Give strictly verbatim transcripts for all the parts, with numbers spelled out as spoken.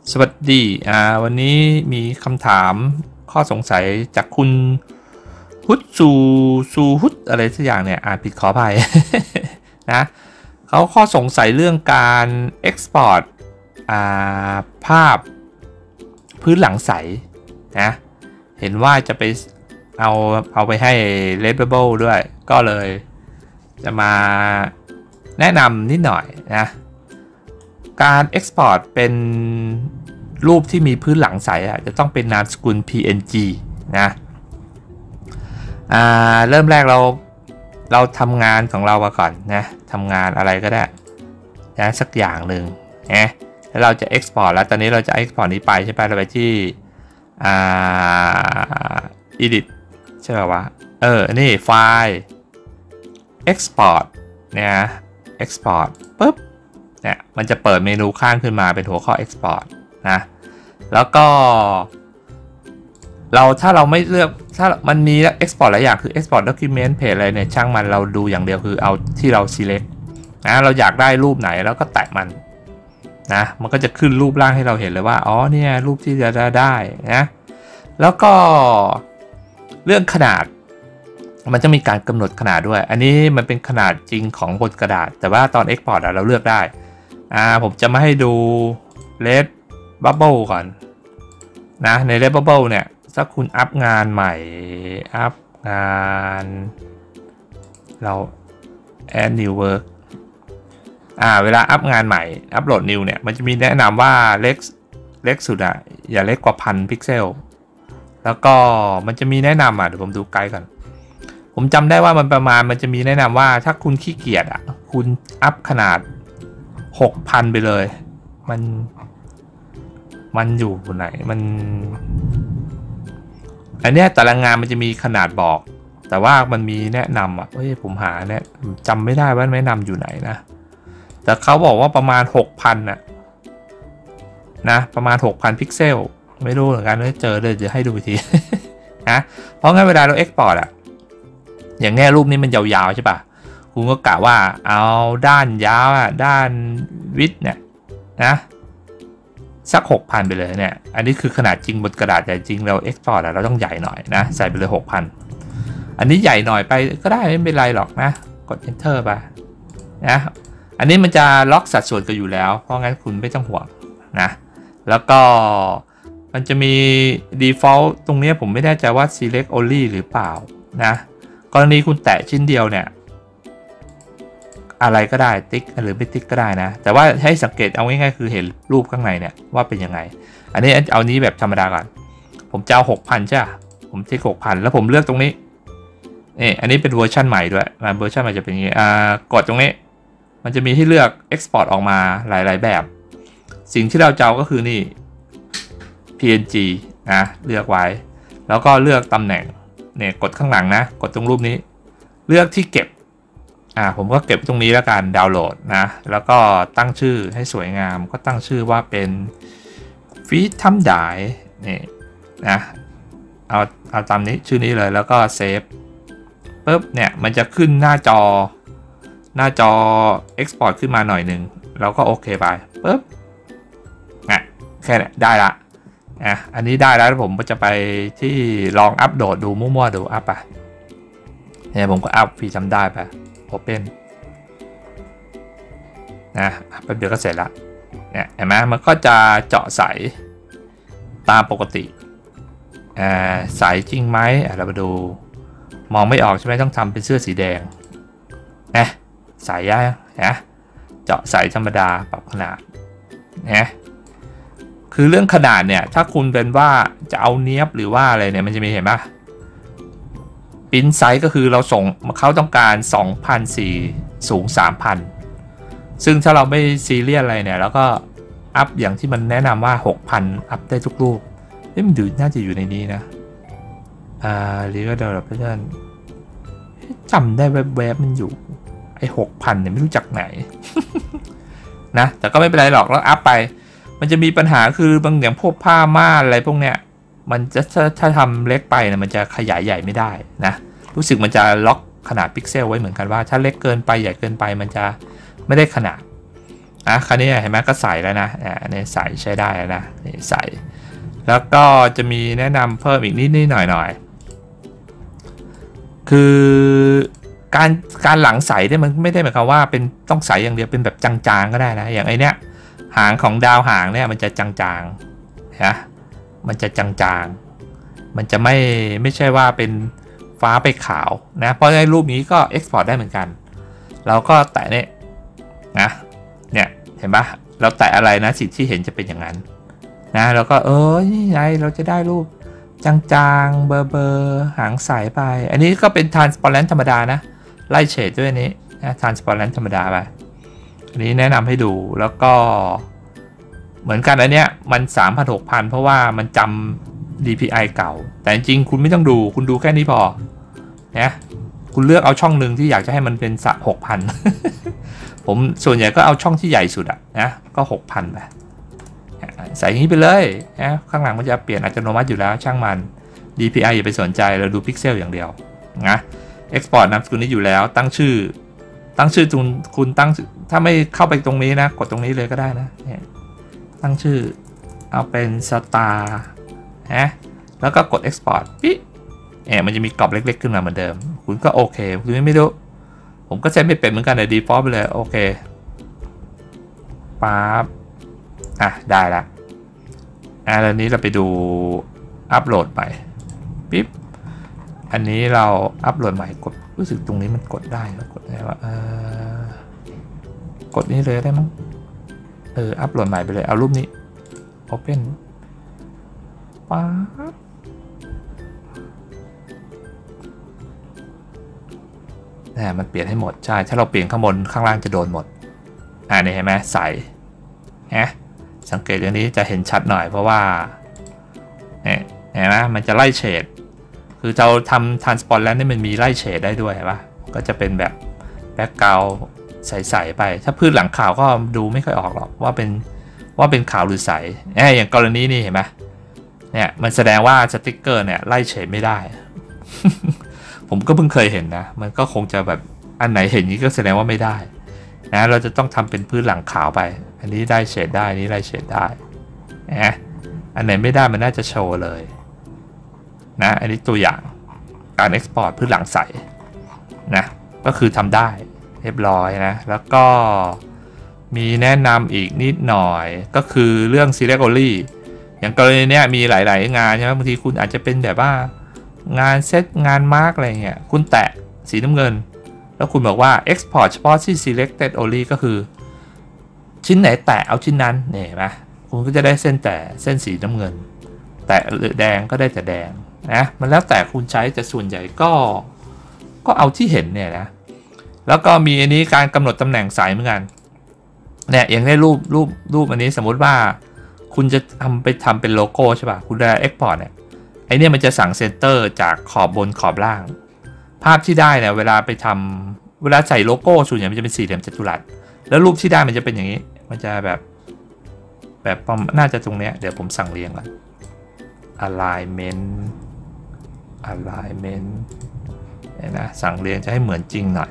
สวัสดีอ่าวันนี้มีคำถามข้อสงสัยจากคุณฮุดซูซูฮุดอะไรสักอย่างเนี่ยอ่านผิดขออภัย นะเขาข้อสงสัยเรื่องการ Export อ่าภาพพื้นหลังใสนะเห็นว่าจะไปเอาเอาไปให้ Redbubble ด้วยก็เลยจะมาแนะนำนิดหน่อยนะการ Export เป็นรูปที่มีพื้นหลังใสอ่ะจะต้องเป็นนามสกุล พี เอ็น จี นะอ่าเริ่มแรกเราเราทำงานของเรามาก่อนนะทำงานอะไรก็ได้นะสักอย่างหนึ่งนะแล้วเราจะ Export แล้วตอนนี้เราจะ Export นี้ไปใช่ไหมเราไปที่อ่า Edit ใช่ป่าววะเออนี่ไฟล์ Export เนี่ย Export ปุ๊บเนี่ยมันจะเปิดเมนูข้างขึ้นมาเป็นหัวข้อ Export นะแล้วก็เราถ้าเราไม่เลือกถ้ามันมี Export หลายอย่างคือ Export Document Page อะไรเนี่ยช่างมันเราดูอย่างเดียวคือเอาที่เรา select นะเราอยากได้รูปไหนแล้วก็แตะมันนะมันก็จะขึ้นรูปร่างให้เราเห็นเลยว่าอ๋อเนี่ยรูปที่จะได้นะแล้วก็เรื่องขนาดมันจะมีการกำหนดขนาดด้วยอันนี้มันเป็นขนาดจริงของบนกระดาษแต่ว่าตอน Export เราเลือกได้อ่าผมจะมาให้ดู Redbubble ก่อนนะใน Redbubble เนี่ยถ้าคุณอัพงานใหม่อัพงานเรา add new work อ่าเวลาอัพงานใหม่อัพโหลด new เนี่ยมันจะมีแนะนำว่าเล็กเล็กสุดอะอย่าเล็กกว่าพันพิกเซลแล้วก็มันจะมีแนะนำอ่ะเดี๋ยวผมดูไกด์ก่อนผมจำได้ว่ามันประมาณมันจะมีแนะนำว่าถ้าคุณขี้เกียจอ่ะคุณอัพขนาด หกพัน ไปเลยมันมันอยู่ไหนมันอันเนี้ยแต่ละงานมันจะมีขนาดบอกแต่ว่ามันมีแนะนำอ่ะเฮ้ยผมหาเนี่ยจำไม่ได้ว่าแนะนำอยู่ไหนนะแต่เขาบอกว่าประมาณ หกพัน น่ะนะประมาณ หกพัน พิกเซลไม่รู้เหมือนกันไม่เจอเลยจะให้ดูที นะเพราะงั้นเวลาเรา Export อ่ะอย่างแง่รูปนี้มันยาวๆใช่ป่ะคุณก็กะว่าเอาด้านยาวอ่ะด้านวิดเนี่ยนะสัก หกพัน ไปเลยเนี่ยอันนี้คือขนาดจริงบนกระดาษแต่จริงเรา Export อ่ะเราต้องใหญ่หน่อยนะใส่ไปเลย หกพัน อันนี้ใหญ่หน่อยไปก็ได้ไม่เป็นไรหรอกนะกด Enter ไปนะอันนี้มันจะล็อกสัดส่วนกันอยู่แล้วเพราะงั้นคุณไม่ต้องห่วงนะแล้วก็มันจะมี default ตรงนี้ผมไม่แน่ใจว่า select only หรือเปล่านะกรณีคุณแตะชิ้นเดียวเนี่ยอะไรก็ได้ติ๊กหรือไม่ติ๊กก็ได้นะแต่ว่าให้สังเกตเอาง่ายๆคือเห็นรูปข้างในเนี่ยว่าเป็นยังไงอันนี้เอานี้แบบธรรมดาก่อนผมจะเอา หกพัน ใช่ผมติ๊ก หกพัน แล้วผมเลือกตรงนี้นี่อันนี้เป็นเวอร์ชันใหม่ด้วยมาเวอร์ชันใหม่จะเป็นอย่างนี้อ่ากดตรงนี้มันจะมีให้เลือก export ออกมาหลายๆแบบสิ่งที่เราจะเอาก็คือนี่ พี เอ็น จี นะเลือกไว้แล้วก็เลือกตำแหน่งเนี่ยกดข้างหลังนะกดตรงรูปนี้เลือกที่เก็บอ่าผมก็เก็บตรงนี้แล้วกันดาวน์โหลดนะแล้วก็ตั้งชื่อให้สวยงามก็ตั้งชื่อว่าเป็นฟีดทำได้นี่นะเอาเอาตามนี้ชื่อนี้เลยแล้วก็เซฟปุ๊บเนี่ยมันจะขึ้นหน้าจอหน้าจอ Export ขึ้นมาหน่อยหนึ่งเราก็โอเคไปปุ๊บนะแค่นี้ได้ละอ่ะอันนี้ได้แล้วผมก็จะไปที่ลองอัปโหลดดูมั่วๆดูอัพไปเนี่ยผมก็อัพฟีจำได้ไปโอเปนนะแป๊บเดียวก็เสร็จละเนี่ยเห็นไหมมันก็จะเจาะใสตามปกติอ่าใสจริงไหมอ่ะเรามาดูมองไม่ออกใช่ไหมต้องทำเป็นเสื้อสีแดงนะใสยังนะเจาะใสธรรมดาปรับขนาดนะคือเรื่องขนาดเนี่ยถ้าคุณเป็นว่าจะเอาเนี้ยบหรือว่าอะไรเนี่ยมันจะมีเห็นปะปิ้นไซส์ก็คือเราส่งเขาต้องการ สองพันสี่ร้อย สูง สามพัน ซึ่งถ้าเราไม่ซีเรียสอะไรเนี่ยแล้วก็อัพอย่างที่มันแนะนำว่า หกพัน อัพได้ทุกรูปนี่มันดูน่าจะอยู่ในนี้นะอ่าเรียกว่าเดเวลลอปเปอร์จำได้แวบๆมันอยู่ไอ้ หกพัน เนี่ยไม่รู้จักไหน นะแต่ก็ไม่เป็นไรหรอกแล้วอัพไปมันจะมีปัญหาคือบางอย่างพวกผ้าม่านอะไรพวกเนี้ยมันจะถ้าถ้าทำเล็กไปนะมันจะขยายใหญ่ไม่ได้นะรู้สึกมันจะล็อกขนาดพิกเซลไว้เหมือนกันว่าถ้าเล็กเกินไปใหญ่เกินไปมันจะไม่ได้ขนาดอ่ะคราวนี้เห็นไหมก็ใส่แล้วนะอ่าเนี่ยใส่ใช้ได้แล้วนะนี่ใส่แล้วก็จะมีแนะนำเพิ่มอีกนิดนิดหน่อยหน่อยคือการการหลังใสเนี่ยมันไม่ได้หมายความว่าเป็นต้องใสอย่างเดียวเป็นแบบจางๆก็ได้นะอย่างไอเนี้ยหางของดาวหางเนี่ยมันจะจางๆนะมันจะจางๆมันจะไม่ไม่ใช่ว่าเป็นฟ้าไปขาวนะเพราะในรูปนี้ก็เอ็กซ์พอร์ตได้เหมือนกันเราก็แตะเนี่ยนะเนี่ยเห็นปะเราแตะอะไรนะสิ่งที่เห็นจะเป็นอย่างนั้นนะแล้วก็เออนี่ไงเราจะได้รูปจางๆเบอร์เบอร์หางใสไปอันนี้ก็เป็น transparent ธรรมดานะไล่เฉดด้วยนี้นะ transparent ธรรมดาไปอันนี้แนะนำให้ดูแล้วก็เหมือนกันอันเนี้ยมัน สามพัน หกพัน เพราะว่ามันจำ ดี พี ไอ เก่าแต่จริงคุณไม่ต้องดูคุณดูแค่นี้พอนะคุณเลือกเอาช่องหนึ่งที่อยากจะให้มันเป็น หกพัน ผมส่วนใหญ่ก็เอาช่องที่ใหญ่สุดอะนะก็ หกพัน ไปใส่อย่างนี้ไปเลยนะข้างหลังมันจะเปลี่ยนอัตโนมัติอยู่แล้วช่างมัน ดี พี ไอ อย่าไปสนใจเราดูพิกเซลอย่างเดียวนะ Export นามสกุลนี้อยู่แล้วตั้งชื่อตั้งชื่อคุณคุณตั้งถ้าไม่เข้าไปตรงนี้นะกดตรงนี้เลยก็ได้นะตั้งชื่อเอาเป็นสตาร์นะแล้วก็กด Export ปิ๊เอ๋มันจะมีกรอบเล็กๆขึ้นมาเหมือนเดิมคุณก็โอเคคุณไม่รู้ผมก็เซตไม่เป็นเหมือนกันใน default ไปเลยโอเคปั๊บอ่ะได้ละอ่ะแล้วนี้เราไปดูอัปโหลดใหม่ปิ๊บอันนี้เราอัปโหลดใหม่กดรู้สึกตรงนี้มันกดได้แล้วกดได้ว่าเออกดนี้เลยได้มั้งเอออัปโหลดใหม่ไปเลยเอารูปนี้ Open ปั๊บเนี่ยมันเปลี่ยนให้หมดใช่ถ้าเราเปลี่ยนข้างบนข้างล่างจะโดนหมดอ่านี่เห็นไหมใสนะสังเกตอย่างนี้จะเห็นชัดหน่อยเพราะว่าเนี่ยเห็นไหมมันจะไล่เฉดคือเราทำ transparent แล้วนี่มันมีไล่เฉดได้ด้วยเห็นปะก็จะเป็นแบบแบ็คกราวด์ใสๆไปถ้าพื้นหลังขาวก็ดูไม่ค่อยออกหรอกว่าเป็นว่าเป็นขาวหรือใสเอ้ยอย่างกรณีนี้เห็นไหมเนี่ยมันแสดงว่าสติ๊กเกอร์เนี่ยไล่เฉดไม่ได้ ผมก็เพิ่งเคยเห็นนะมันก็คงจะแบบอันไหนเห็นนี้ก็แสดงว่าไม่ได้นะเราจะต้องทำเป็นพื้นหลังขาวไปอันนี้ได้เฉดได้อันนี้ไล่เฉดได้นะอันไหนไม่ได้มันน่าจะโชว์เลยนะอันนี้ตัวอย่างการ Export พื้นหลังใสนะก็คือทำได้เรียบร้อยนะแล้วก็มีแนะนำอีกนิดหน่อยก็คือเรื่อง Select Only อย่างกรณีเนี้ยมีหลายๆงานใช่ไหมบางทีคุณอาจจะเป็นแบบว่างานเซตงานมาร์กอะไรเงี้ยคุณแตะสีน้ำเงินแล้วคุณบอกว่า Export เฉพาะที่ Selected Only ก็คือชิ้นไหนแตะเอาชิ้นนั้นเนี่ยเห็นไหมคุณก็จะได้เส้นแต่เส้นสีน้ำเงินแตะหรือแดงก็ได้แต่แดงนะมันแล้วแต่คุณใช้แต่ส่วนใหญ่ก็ก็เอาที่เห็นเนี่ยนะแล้วก็มีอันนี้การกำหนดตำแหน่งสายเหมือนกันเนี่ยอย่างได้รูปรูปรูปอันนี้สมมุติว่าคุณจะทำไปทำเป็นโลโก้ใช่ป่ะคุณได้ Export เนี่ยไอเนี่ยมันจะสั่งเซนเตอร์จากขอบบนขอบล่างภาพที่ได้เนี่ยเวลาไปทำเวลาใส่โลโก้ส่วนใหญ่มันจะเป็นสี่เหลี่ยมจัตุรัสแล้วรูปที่ได้มันจะเป็นอย่างนี้มันจะแบบแบบน่าจะตรงเนี้ยเดี๋ยวผมสั่งเรียงก่อน alignment alignment เนี่ยนะสั่งเรียงจะให้เหมือนจริงหน่อย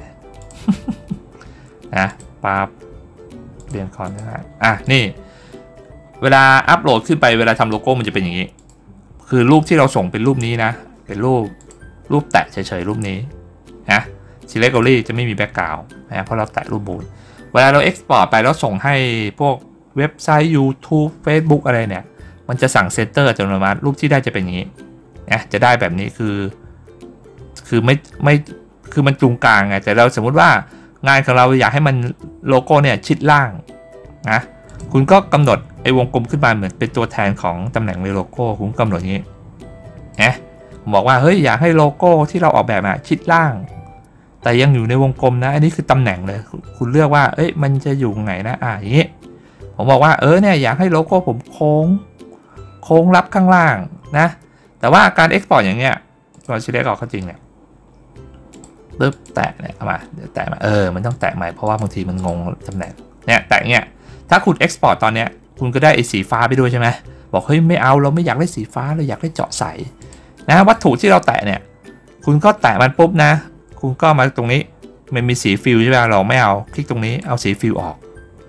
นะปั๊บเรียงคอนนะอ่ะนี่เวลาอัปโหลดขึ้นไปเวลาทำโลโก้มันจะเป็นอย่างนี้คือรูปที่เราส่งเป็นรูปนี้นะเป็นรูปรูปแตะเฉยๆรูปนี้นะ Select Only จะไม่มีแบ็คกราวด์นะเพราะเราแตะรูปบูนเวลาเรา Export ไปแล้วส่งให้พวกเว็บไซต์ YouTube Facebook อะไรเนี่ยมันจะสั่งเซนเตอร์อัตโนมัติรูปที่ได้จะเป็นอย่างนี้นะจะได้แบบนี้คือคือไม่ไม่คือมันตรงกลางไงแต่เราสมมุติว่างานของเราอยากให้มันโลโก้เนี่ยชิดล่างนะคุณก็กำหนดไอ้วงกลมขึ้นมาเหมือนเป็นตัวแทนของตำแหน่งในโลโก้คุณกำหนดอย่างนี้นะผมบอกว่าเฮ้ยอยากให้โลโก้ที่เราออกแบบมาชิดล่างแต่ยังอยู่ในวงกลมนะอันนี้คือตำแหน่งเลยคุณเลือกว่าเอ้ยมันจะอยู่ไหนนะอ่าอย่างนี้ผมบอกว่าเออเนี่ยอยากให้โลโก้ผมโค้งโค้งรับข้างล่างนะแต่ว่าการ Export อย่างเงี้ยตอนชิลเลกออกก็จริงเนี่ยปึ๊บแตะเนี่ยมาเดี๋ยวแตะมาเออมันต้องแตะใหม่เพราะว่าบางทีมันงงตำแหน่งเนี่ยแตะเนี่ยถ้าคุณ Export ตอนเนี้ยคุณก็ได้ไอ้สีฟ้าไปด้วยใช่ไหมบอกเฮ้ยไม่เอาเราไม่อยากได้สีฟ้าเราอยากได้เจาะใสนะวัตถุที่เราแตะเนี่ยคุณก็แตะมันปุ๊บนะคุณก็มาตรงนี้มันมีสีฟิลใช่ไหมเราไม่เอาคลิกตรงนี้เอาสีฟิลออก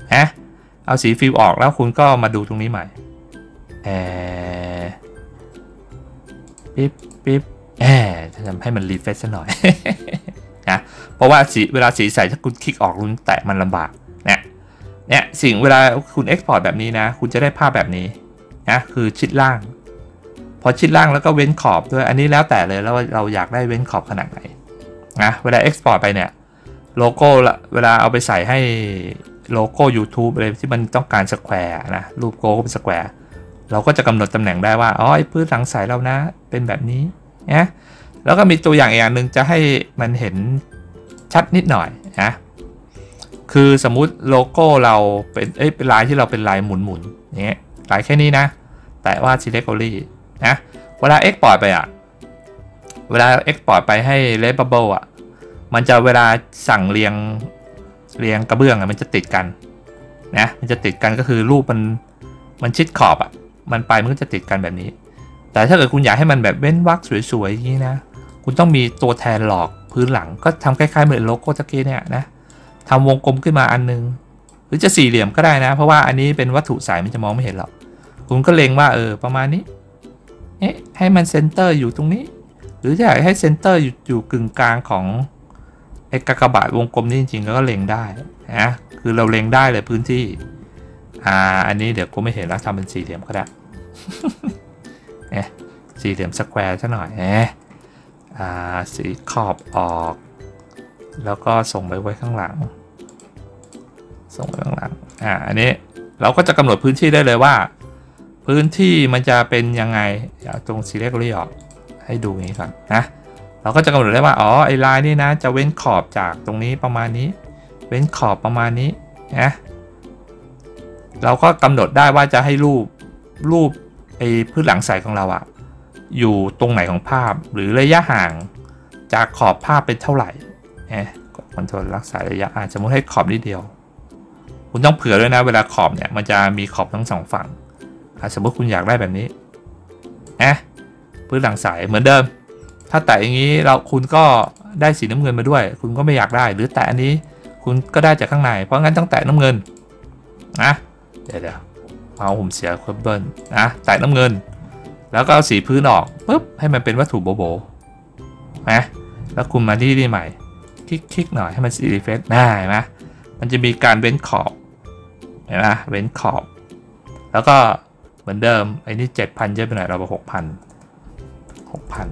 นะเอาสีฟิลออกแล้วคุณก็มาดูตรงนี้ใหม่แอร์ปิ๊บปิ๊บแอร์จะทำให้มันรีเฟรชหน่อย นะเพราะว่าสีเวลาสีใสถ้าคุณคลิกออกคุณแตะมันลำบากเนี่ยเนี่ยสิ่งเวลาคุณ Export แบบนี้นะคุณจะได้ภาพแบบนี้นะคือชิดล่างพอชิดล่างแล้วก็เว้นขอบด้วยอันนี้แล้วแต่เลยแล้วเราอยากได้เว้นขอบขนาดไหนนะเวลา Export ไปเนี่ยโลโก้ละเวลาเอาไปใส่ให้โลโก้ YouTube อะไรที่มันต้องการสแควร์นะรูปโก้เป็นสแควร์เราก็จะกำหนดตำแหน่งได้ว่าอ๋อไอ้พื้นหลังใสเรานะเป็นแบบนี้นะแล้วก็มีตัวอย่างอีกอย่างหนึ่งจะให้มันเห็นชัดนิดหน่อยนะคือสมมุติโลโก้เราเป็นเอ้ยเป็นลายที่เราเป็นลายหมุนๆอย่างเงี้ยลายแค่นี้นะแต่ว่า select only นะเวลา export ไปอ่ะเวลา export ไปให้ Redbubble อ่ะมันจะเวลาสั่งเรียงเรียงกระเบื้องอ่ะมันจะติดกันนะมันจะติดกันก็คือรูปมันมันชิดขอบอ่ะมันไปมันก็จะติดกันแบบนี้แต่ถ้าเกิดคุณอยากให้มันแบบเว้นวรรคสวยๆอย่างนี้นะคุณต้องมีตัวแทนหลอกพื้นหลังก็ทำคล้ายๆเหมือนโลโก้ตะกี้เนี่ยนะทำวงกลมขึ้นมาอันนึงหรือจะสี่เหลี่ยมก็ได้นะเพราะว่าอันนี้เป็นวัตถุใสมันจะมองไม่เห็นหรอกคุณก็เล็งว่าเออประมาณนี้เอ๊ะให้มันเซนเตอร์อยู่ตรงนี้หรืออยากให้เซนเตอร์อยู่อยู่กึ่งกลางของไอ้กากบาทวงกลมนี่จริงๆก็เล็งได้นะคือเราเล็งได้เลยพื้นที่อ่าอันนี้เดี๋ยวกูไม่เห็นแล้วทำเป็นสี่เหลี่ยมก็ได้ เอ๊ะสี่เหลี่ยมสแควร์ซะหน่อยเอ๊ะอ่าสีขอบออกแล้วก็ส่งไปไว้ข้างหลังส่งไปข้างหลังอ่าอันนี้เราก็จะกำหนดพื้นที่ได้เลยว่าพื้นที่มันจะเป็นยังไงเอาตรง select ออกให้ดูอย่างนี้ก่อนนะเราก็จะกำหนดได้ว่าอ๋อไอ้ลายนี่นะจะเว้นขอบจากตรงนี้ประมาณนี้เว้นขอบประมาณนี้นะเราก็กำหนดได้ว่าจะให้รูปรูปไอ้พื้นหลังใสของเราอะอยู่ตรงไหนของภาพหรือระยะห่างจากขอบภาพเป็นเท่าไหร่นะกดคอนโทรลรักษาระยะอาจจะมุดให้ขอบนิดเดียวคุณต้องเผื่อด้วยนะเวลาขอบเนี่ยมันจะมีขอบทั้งสองฝั่งสมมติคุณอยากได้แบบนี้นะพื้นหลังใสเหมือนเดิมถ้าแตะอย่างนี้เราคุณก็ได้สีน้ำเงินมาด้วยคุณก็ไม่อยากได้หรือแตะอันนี้คุณก็ได้จากข้างในเพราะงั้นต้องแตะน้ำเงินนะเดี๋ยวเดี๋ยวเอาผมเสียเคเบิลนะแตะน้ำเงินแล้วก็เอาสีพื้นออกปุ๊บให้มันเป็นวัตถุโบโบนะแล้วคุณมาที่นี่ใหม่คลิกคลิกหน่อยให้มันสีรีเฟรชได้ไหมมันจะมีการเว้นขอบเห็นไหมเว้นขอบแล้วก็เหมือนเดิมไอ้นี่เจ็ดพันเยอะไปหน่อยเราบอกหกพันหกพัน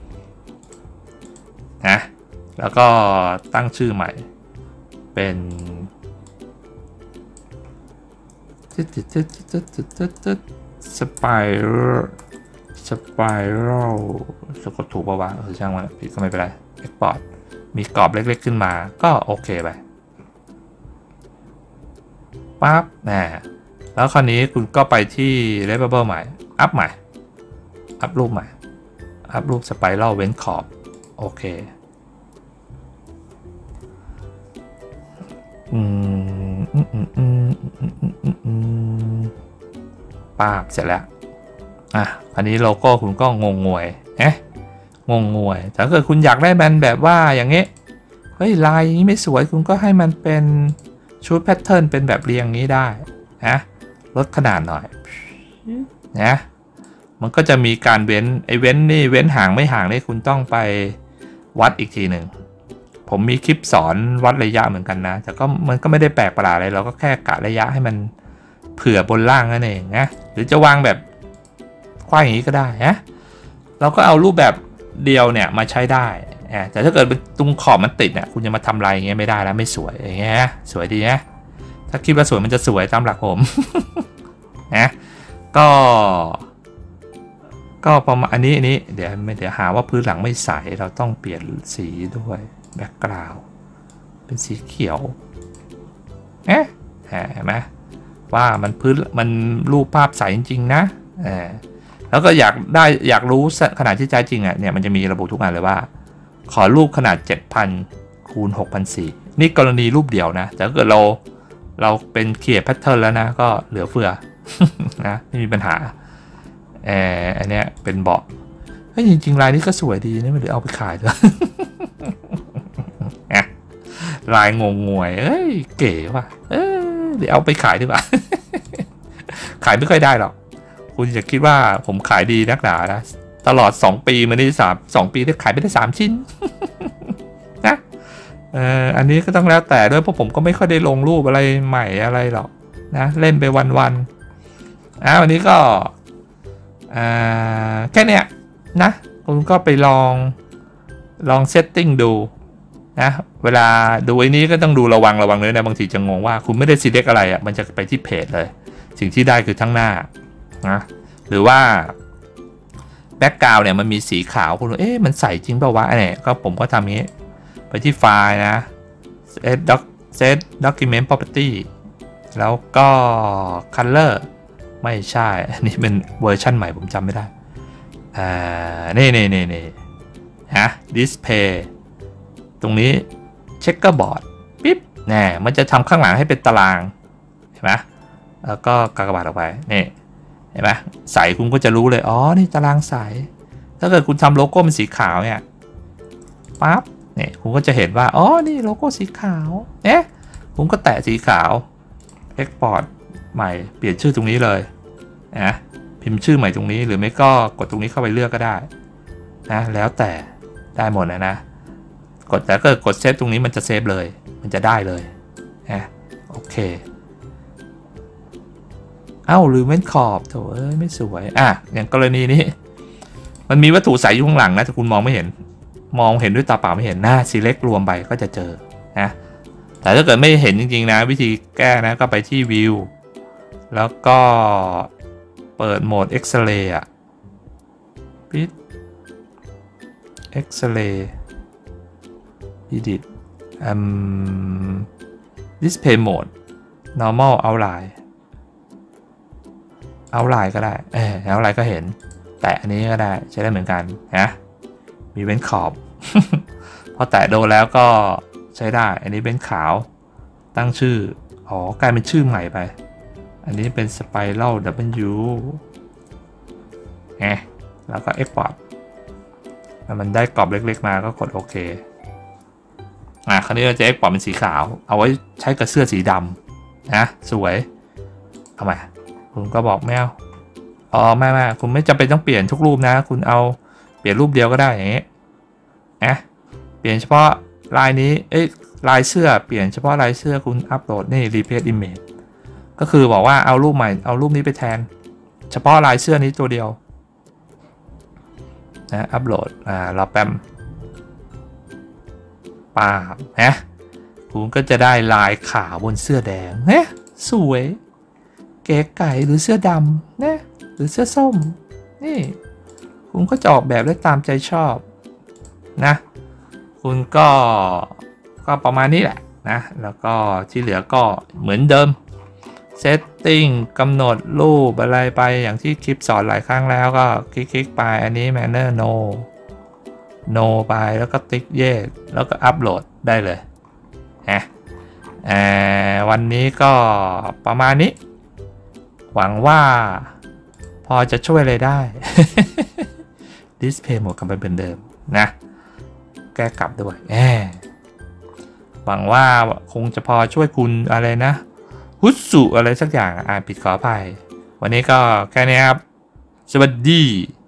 นะแล้วก็ตั้งชื่อใหม่เป็นสไปรัลสไปรัลสะกดถูกป่าวะเออช่างมันผิดก็ไม่เป็นไร Export มีกรอบเล็กๆขึ้นมาก็โอเคไปปั๊บนะแล้วคราวนี้คุณก็ไปที่ Redbubble ใหม่อัพใหม่อัพรูปใหม่อัพรูปสไปรัลเว้นขอบโอเคอืมอืมอืมอืมอืมอืมอืมอืมป้าบเสร็จแล้วอ่ะอันนี้โลโก้คุณก็งงงวยเอ๊ะงงงวยถ้าเกิดคุณอยากได้มันแบบว่าอย่างเงี้ยเฮ้ยลายนี้ไม่สวยคุณก็ให้มันเป็นชุดแพทเทิร์นเป็นแบบเรียงนี้ได้นะลดขนาดหน่อยนะมันก็จะมีการเว้นไอ้เว้นนี่เว้นห่างไม่ห่างนี่คุณต้องไปวัดอีกทีหนึ่งผมมีคลิปสอนวัดระยะเหมือนกันนะแต่ก็มันก็ไม่ได้แปลกประหลาดอะไรเราก็แค่กะระยะให้มันเผื่อบนล่างนั่นเองนะหรือจะวางแบบคว้างอย่างนี้ก็ได้นะเราก็เอารูปแบบเดียวเนี่ยมาใช้ได้แต่ถ้าเกิดตรงขอบมันติดเนี่ยคุณจะมาทำลายอย่างเงี้ยไม่ได้แล้วไม่สวยอย่างเงี้ยสวยดีนะถ้าคิดว่าสวยมันจะสวยตามหลักผมนะก็ก็ประมาณอันนี้อันนี้เดี๋ยวไม่เดี๋ยวหาว่าพื้นหลังไม่ใสเราต้องเปลี่ยนสีด้วยแบ็กกราวด์เป็นสีเขียวเอ๊ะเห็นไหมว่ามันพื้นมันรูปภาพใสจริงๆนะเออแล้วก็อยากได้อยากรู้ขนาดที่แท้จริงอ่ะเนี่ยมันจะมีระบุทุกอันเลยว่าขอรูปขนาด เจ็ดพัน คูณ หกพันสี่ร้อย นี่กรณีรูปเดียวนะแต่ถ้าเกิดเราเราเป็นเขียนแพทเทิร์นแล้วนะก็เหลือเฟือ นะไม่มีปัญหาเอออันเนี้ยเป็นเบาะเฮ้ยจริงๆลายนี้ก็สวยดีนะไม่ได้เอาไปขายด้วย ลายงงงวยเอ้ยเก๋ว่ะเอ้ยเดี๋ยวเอาไปขายดีกว่า ขายไม่ค่อยได้หรอกคุณจะคิดว่าผมขายดีนักหนานะตลอดสองปีมานี่สามสองปีได้ขายไม่ได้สามชิ้น นะเอ่ออันนี้ก็ต้องแล้วแต่ด้วยเพราะผมก็ไม่ค่อยได้ลงรูปอะไรใหม่อะไรหรอกนะเล่นไปวันๆอ่ะวันนี้ก็อ่าแค่เนี้ยนะคุณก็ไปลองลองเซตติ้งดูนะเวลาดูไอ้นี้ก็ต้องดูระวังระวังเลยนะบางทีจะงงว่าคุณไม่ได้ select อะไรอ่ะมันจะไปที่เพจเลยสิ่งที่ได้คือทั้งหน้านะหรือว่าแบ็กกราวด์เนี่ยมันมีสีขาวคุณเอ๊ะมันใส่จริงเปล่าวะเนี่ยก็ผมก็ทำนี้ไปที่ไฟล์นะ set doc set document property แล้วก็ color ไม่ใช่อันนี้เป็นเวอร์ชันใหม่ผมจำไม่ได้อ่านี่นี่นี่นี่ฮะ display ตรงนี้ checkerboard ปิ๊บแน่มันจะทำข้างหลังให้เป็นตารางเห็นไหมแล้วก็กากบาทออกไปนี่เห็นไหมใสคุณก็จะรู้เลยอ๋อนี่ตารางใสถ้าเกิดคุณทำโลโก้เป็นสีขาวเนี่ยปั๊บเนี่ยคุณก็จะเห็นว่าอ๋อนี่โลโก้สีขาวเนี่ยคุณก็แตะสีขาว export ใหม่เปลี่ยนชื่อตรงนี้เลยนะพิมพ์ชื่อใหม่ตรงนี้หรือไม่ก็กดตรงนี้เข้าไปเลือกก็ได้นะแล้วแต่ได้หมดนะนะกดแต่ก็กดเซฟตรงนี้มันจะเซฟเลยมันจะได้เลยนะโอเคเอ้าลืมเว้นขอบโถเอ้ยไม่สวยอ่ะอย่างกรณีนี้มันมีวัตถุใสอยู่ข้างหลังนะแต่คุณมองไม่เห็นมองเห็นด้วยตาเปล่าไม่เห็นหน้า select รวมไปก็จะเจอนะแต่ถ้าเกิดไม่เห็นจริงๆนะวิธีแก้นะก็ไปที่ view แล้วก็เปิดโหมด X-ray อ่ะปิด X-ray edit um, display mode normal outline outline ก็ได้เออ outline ก็เห็นแต่อันนี้ก็ได้ใช้ได้เหมือนกันนะมีเว้นขอบ พอแตะโดนแล้วก็ใช้ได้อันนี้เป็นขาวตั้งชื่ออ๋อกลายเป็นชื่อใหม่ไปอันนี้เป็น Spiral W ไงแล้วก็ Export แล้วมันได้กรอบเล็กๆมาก็กดโอเคอ่ะคราวนี้เราจะ Export เป็นสีขาวเอาไว้ใช้กับเสื้อสีดำนะสวยทำไมคุณก็บอกไม่เอาอ๋อไม่ไม่คุณไม่จำเป็นต้องเปลี่ยนทุกรูปนะคุณเอาเปลี่ยนรูปเดียวก็ได้อย่างนี้นะเปลี่ยนเฉพาะลายนี้เอ้ยลายเสื้อเปลี่ยนเฉพาะลายเสื้อคุณอัปโหลดนี่ replace image ก็คือบอกว่าเอารูปใหม่เอารูปนี้ไปแทนเฉพาะลายเสื้อนี้ตัวเดียวนะอัปโหลดอ่ารอแป๊บป่านะคุณก็จะได้ลายขาวบนเสื้อแดงเฮ้สวยเก๋ไก่หรือเสื้อดำนะหรือเสื้อส้มนี่คุณก็จะออกแบบได้ตามใจชอบนะคุณก็ก็ประมาณนี้แหละนะแล้วก็ที่เหลือก็เหมือนเดิม setting กำหนดรูปอะไรไปอย่างที่คลิปสอนหลายครั้งแล้วก็คลิกๆไปอันนี้ manner no no ไปแล้วก็ติ๊ก yes แล้วก็อัปโหลดได้เลยนะวันนี้ก็ประมาณนี้หวังว่าพอจะช่วยอะไรได้ display หมดกลับไปเป็นเดิมนะแก้กลับด้วยแหมหวังว่าคงจะพอช่วยคุณอะไรนะฮุตสุอะไรสักอย่างอ่านผิดขออภัยวันนี้ก็แค่นี้ครับสวัสดี